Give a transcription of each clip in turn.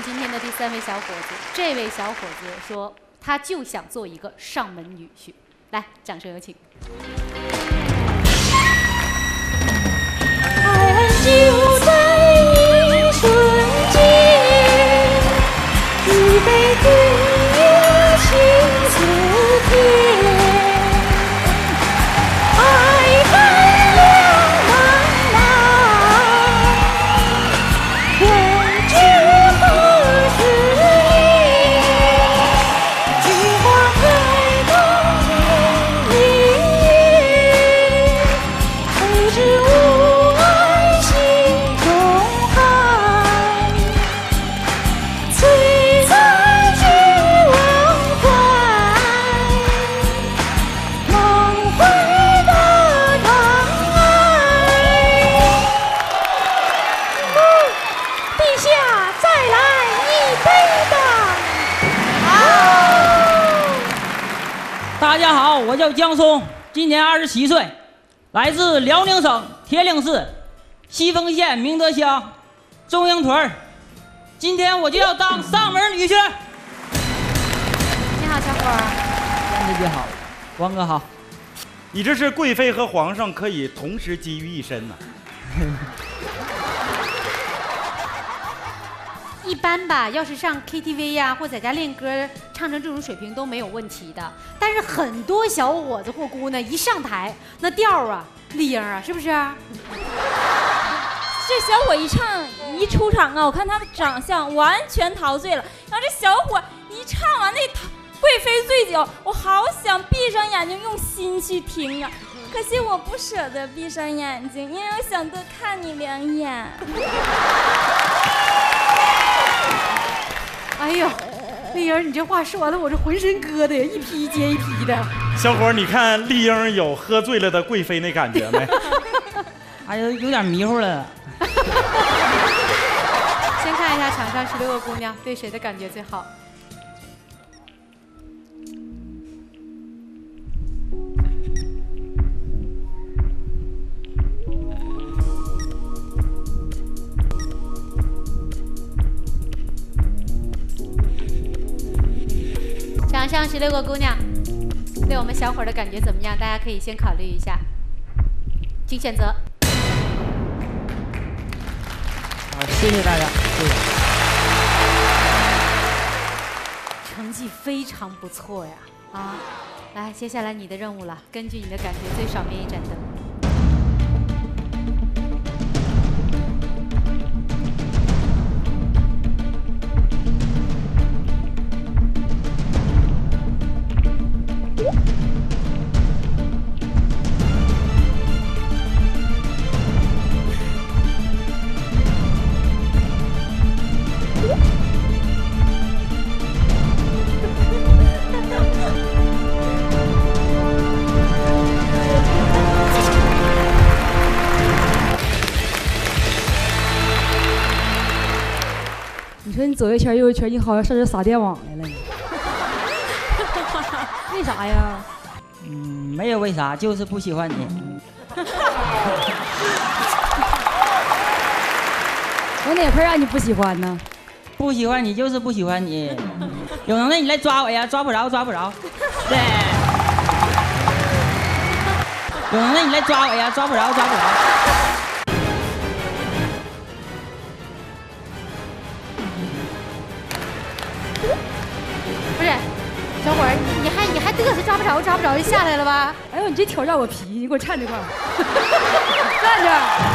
今天的第3位小伙子，这位小伙子说他就想做一个上门女婿。来，掌声有请。 爱就在一瞬间，一杯对月情似天。 大家好，我叫江松，今年27岁，来自辽宁省铁岭市西丰县明德乡中营屯。今天我就要当上门女婿。 你好，小伙儿。 燕子姐好，王哥好。 你这是贵妃和皇上可以同时集于一身呢。 一般吧，要是上 KTV 呀，或在家练歌，唱成这种水平都没有问题的。但是很多小伙子或姑娘一上台，那调啊，丽英啊，是不是？ 这小伙一唱一出场啊，我看他的长相完全陶醉了。然后这小伙一唱完那《贵妃醉酒》，我好想闭上眼睛用心去听啊。可惜我不舍得闭上眼睛，因为我想多看你2眼。 哎呦，丽英，你这话说完了，我这浑身疙瘩呀，一批接一批的。 小伙，你看丽英有喝醉了的贵妃那感觉没？ 哎呦，有点迷糊了。 先看一下场上16个姑娘对谁的感觉最好。场上16个姑娘，对我们小伙儿的感觉怎么样？大家可以先考虑一下，请选择。 好，谢谢大家，谢谢。 成绩非常不错呀！啊，来，接下来你的任务了，根据你的感觉最少灭一盏灯。 你说你左一圈右一圈，你好像上这撒电网来了，你为啥呀？ 没有为啥，就是不喜欢你。 我哪块让你不喜欢呢？ 不喜欢你就是不喜欢你，有能耐你来抓我呀，抓不着，抓不着。对，有能耐你来抓我呀，抓不着，抓不着。 不是，小伙儿，你还嘚瑟抓不着抓不着就下来了吧？ 哎呦，你这挑战我皮，你给我站这块儿，站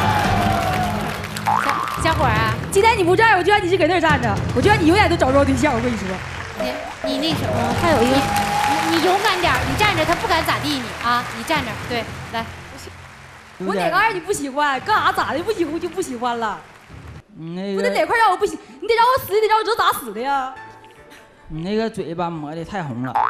着。 小伙儿啊， 今天你不站，我就让你就搁那儿站着，我就让你永远都找不着对象。我跟你说， 你那什么，还有一个，你勇敢点，你站着，他不敢咋地你啊，你站着，对，来。 我哪嘎让你不喜欢？干啥咋的？不喜欢就不喜欢了。 那个， 不得哪块让我不喜？你得让我死，你得让我知道咋死的呀？ 你那个嘴巴磨的太红了。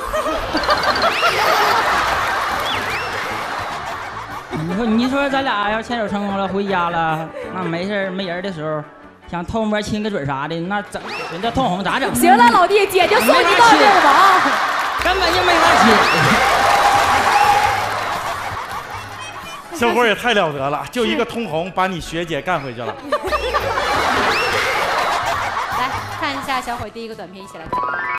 你说咱俩要牵手成功了，回家了，那没事没人的时候，想偷摸亲个嘴啥的，那整人家通红咋整？ 行了，老弟，姐就送你到这儿吧， 根本就没法亲。小伙也太了得了，就一个通红把你学姐干回去了。 来。 大小伙第一个短片一起来看。